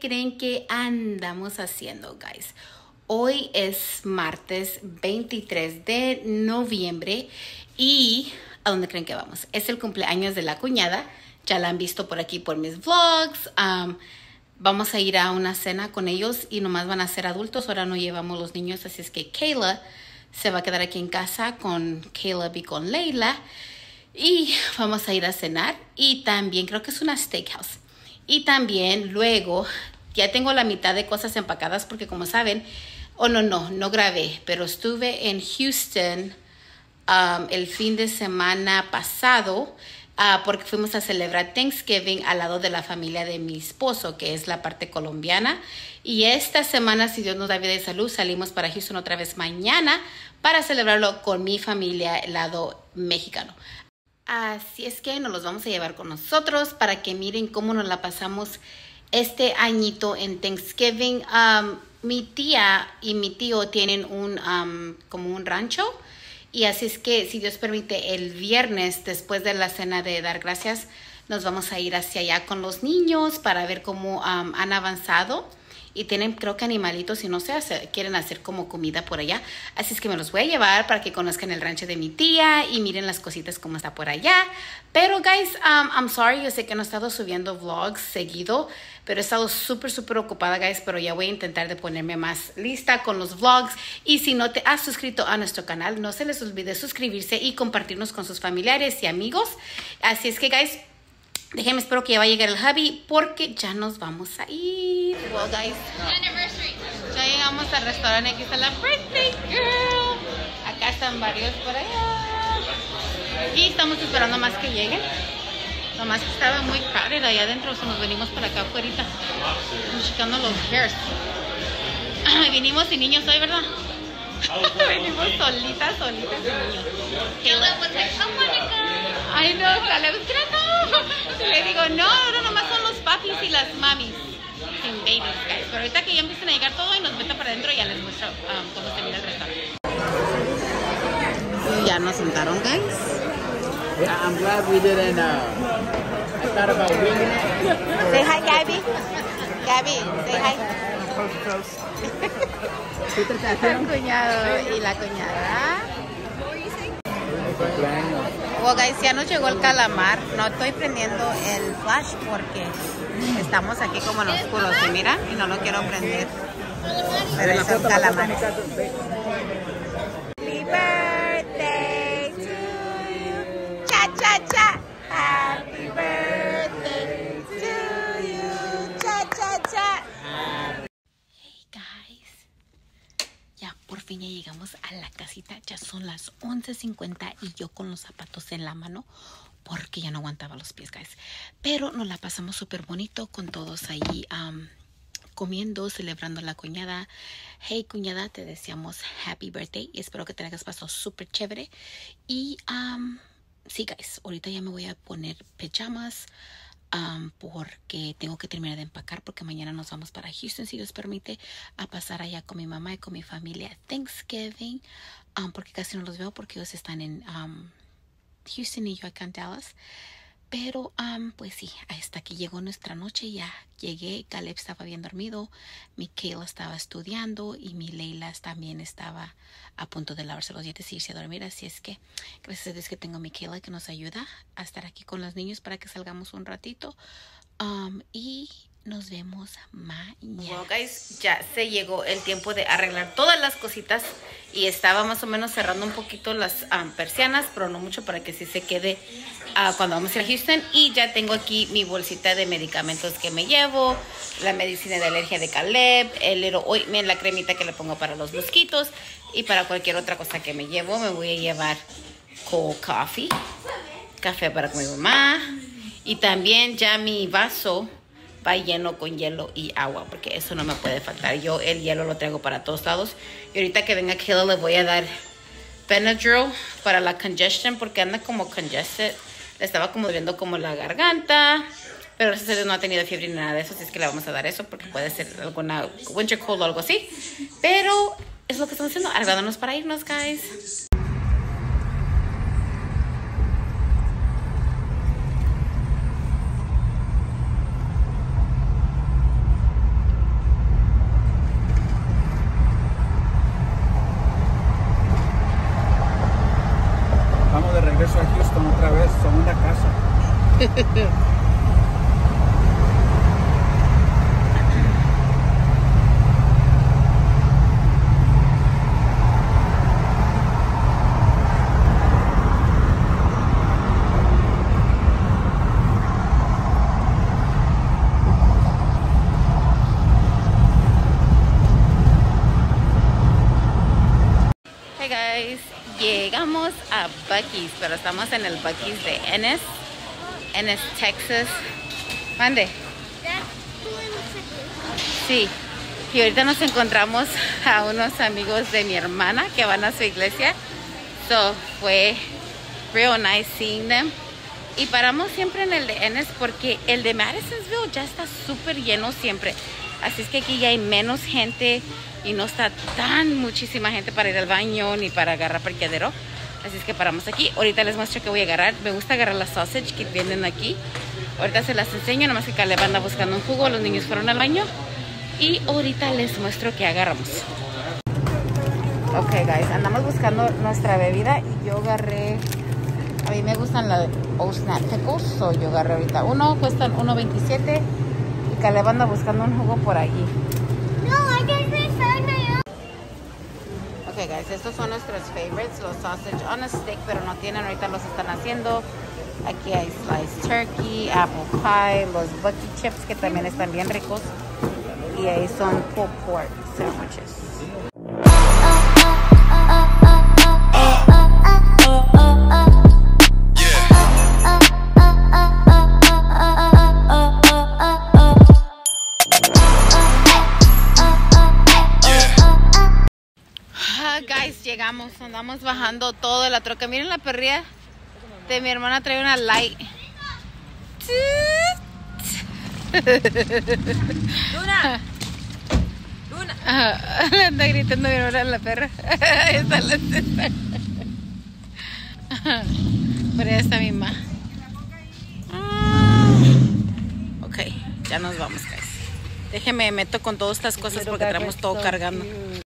creen que andamos haciendo, guys? Hoy es martes 23 de noviembre y ¿a dónde creen que vamos? Es el cumpleaños de la cuñada. Ya la han visto por aquí por mis vlogs. Vamos a ir a una cena con ellos y nomás van a ser adultos. Ahora no llevamos los niños, así es que Kayla se va a quedar aquí en casa con Caleb y con Leila. Y vamos a ir a cenar y también creo que es una steakhouse. Y también luego ya tengo la mitad de cosas empacadas porque como saben, no grabé, pero estuve en Houston el fin de semana pasado porque fuimos a celebrar Thanksgiving al lado de la familia de mi esposo, que es la parte colombiana. Y esta semana, si Dios nos da vida y salud, salimos para Houston otra vez mañana para celebrarlo con mi familia, el lado mexicano. Así es que nos los vamos a llevar con nosotros para que miren cómo nos la pasamos este añito en Thanksgiving. Mi tía y mi tío tienen como un rancho. Y así es que, si Dios permite, el viernes, después de la cena de dar gracias, nos vamos a ir hacia allá con los niños para ver cómo han avanzado. Y tienen, creo que animalitos y no sé, quieren hacer como comida por allá. Así es que me los voy a llevar para que conozcan el rancho de mi tía y miren las cositas como está por allá. Pero, guys, I'm sorry. Yo sé que no he estado subiendo vlogs seguido, pero he estado súper ocupada, guys. Pero ya voy a intentar de ponerme más lista con los vlogs. Y si no te has suscrito a nuestro canal, no se les olvide suscribirse y compartirnos con sus familiares y amigos. Así es que, guys, déjenme, espero que ya va a llegar el hubby porque ya nos vamos a ir. Well, guys, ya llegamos al restaurante. Aquí está la birthday girl. Acá están varios por allá. Y estamos esperando más que lleguen. Nomás que estaba muy crowded allá adentro, o sea, nos venimos para acá afuera. Estamos checando los hairs. Vinimos sin niños hoy, ¿verdad? Venimos solitas sin niños. Caleb was like, I wanna go. I know, Caleb was gonna go. Le digo, no, ahora nomás son los papis y las mamis. Sin babies, guys. Pero ahorita que ya empiecen a llegar todo y nos metan para adentro, ya les muestro cómo se mira el restaurante. Ya nos sentaron, guys. Yeah, I'm glad we didn't. I thought about winging it. Say hi, Gabby. Gabby, say hi. El cuñado y la cuñada. Well, guys, ya nos llegó el calamar. No estoy prendiendo el flash porque estamos aquí como en oscuro, ¿se mira? Y no lo quiero prender. Pero es el calamar. Happy birthday to you. Cha, cha, cha. Happy birthday to you. Cha, cha, cha. Hey, guys. Ya por fin ya llegamos a la casita. Ya son las 11:50 y yo con los zapatos en la mano porque ya no aguantaba los pies, guys. Pero nos la pasamos súper bonito con todos ahí comiendo, celebrando a la cuñada. Hey, cuñada, te deseamos happy birthday y espero que te hayas pasado súper chévere. Y sí, guys, ahorita ya me voy a poner pijamas porque tengo que terminar de empacar porque mañana nos vamos para Houston, si Dios permite, a pasar allá con mi mamá y con mi familia Thanksgiving, porque casi no los veo porque ellos están en Houston y yo acá en Dallas. Pero, pues sí, hasta que llegó nuestra noche, ya llegué. Caleb estaba bien dormido, mi Kayla estaba estudiando y mi Leila también estaba a punto de lavarse los dientes y irse a dormir. Así es que, gracias a Dios que tengo a mi Kayla que nos ayuda a estar aquí con los niños para que salgamos un ratito. Y nos vemos mañana. Bueno, guys, ya se llegó el tiempo de arreglar todas las cositas y estaba más o menos cerrando un poquito las persianas, pero no mucho para que sí se quede cuando vamos a ir a Houston. Y ya tengo aquí mi bolsita de medicamentos que me llevo, la medicina de alergia de Caleb, el Little Ointment, la cremita que le pongo para los mosquitos y para cualquier otra cosa que me llevo. Me voy a llevar cold coffee, café para mi mamá y también ya mi vaso va lleno con hielo y agua, porque eso no me puede faltar. Yo el hielo lo traigo para todos lados. Y ahorita que venga Kayla le voy a dar Benadryl para la congestion, porque anda como congested. Le estaba como doliendo como la garganta, pero gracias a Dios no ha tenido fiebre ni nada de eso, así es que le vamos a dar eso, porque puede ser alguna winter cold o algo así. Pero es lo que estamos haciendo, arreglándonos para irnos, guys. Hey guys, llegamos a Buc-ee's, pero estamos en el Buc-ee's de Ennis, Texas. Mande. Sí, y ahorita nos encontramos a unos amigos de mi hermana que van a su iglesia. So fue real nice seeing them. Y paramos siempre en el de Ennis porque el de Madisonville ya está súper lleno siempre. Así es que aquí ya hay menos gente y no está tan muchísima gente para ir al baño ni para agarrar parqueadero. Así es que paramos aquí. Ahorita les muestro que voy a agarrar. Me gusta agarrar las sausage que vienen aquí. Ahorita se las enseño, nomás que Caleb anda buscando un jugo. Los niños fueron al baño. Y ahorita les muestro qué agarramos. Ok, guys, andamos buscando nuestra bebida y yo agarré... A mí me gustan las Old Snap Pickles, so yo agarré ahorita uno, cuestan $1.27 y Caleb anda buscando un jugo por allí. Ok, guys, estos son nuestros favorites, los sausage on a stick, pero no tienen, ahorita los están haciendo. Aquí hay sliced turkey, apple pie, los Buc-ee chips que también están bien ricos. Y ahí son pulled pork sandwiches. Guys, llegamos, andamos bajando todo de la troca. Miren la perrilla de mi hermana, trae una light. Luna, Luna. Le anda gritando mi hermana la perra. Ahí está la cesta. Por ahí está mi mamá. Ok, ya nos vamos, guys. Déjenme meto con todas estas cosas porque traemos todo cargando.